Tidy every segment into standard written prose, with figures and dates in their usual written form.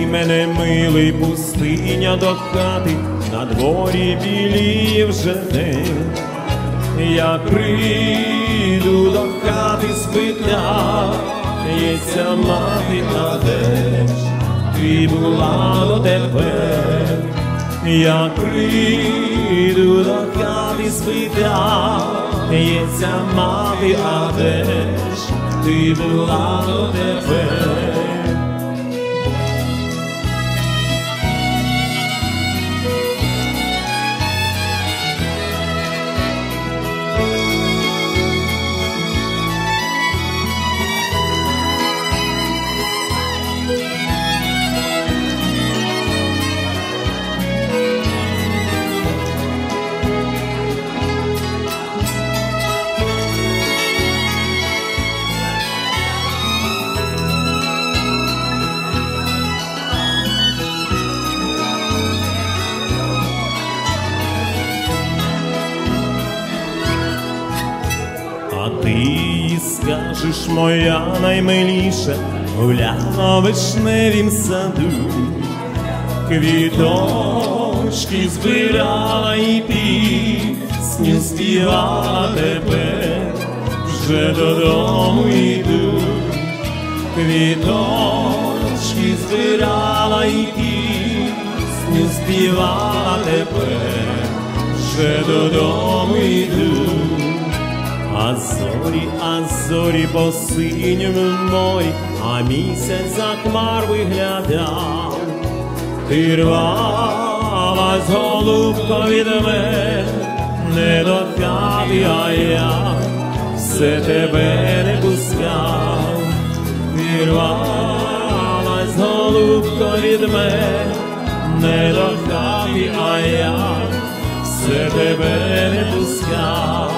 мене, милий, пустиня до хати, на дворі біліє вже день. Я прийду до хати, спитається мати, а де ж ти була дотепер? Я прийду до хати, спитається мати, а де ж ти була дотепер? А ти скажеш, моя наймиліша, гуляла в вишневім саду, квіточки збирала і пісню співала, тепер вже додому йду. Квіточки збирала і пісню співала, тепер вже додому йду. А зорі по синьому морі, а місяць за хмар виглядав. Ти рвалась, голубко, від мене до хати, а я все тебе не пускав. Ти рвалась, голубко, від мене до хати, а я все тебе не пускав.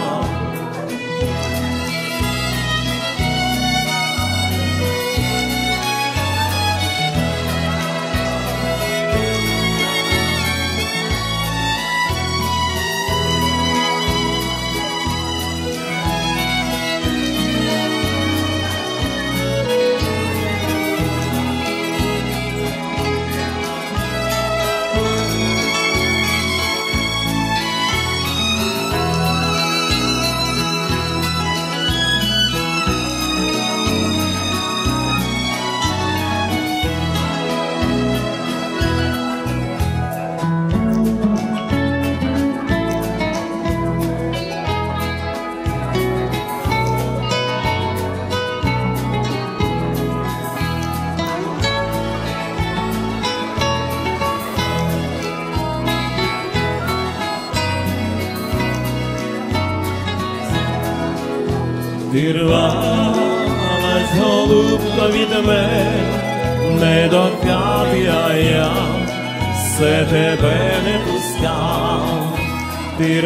Ти рвалась, голубко, від мене до хати, а я все тебе не пускав. Ти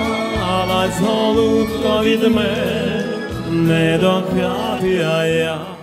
рвалась, голубко, від мене до хати, а я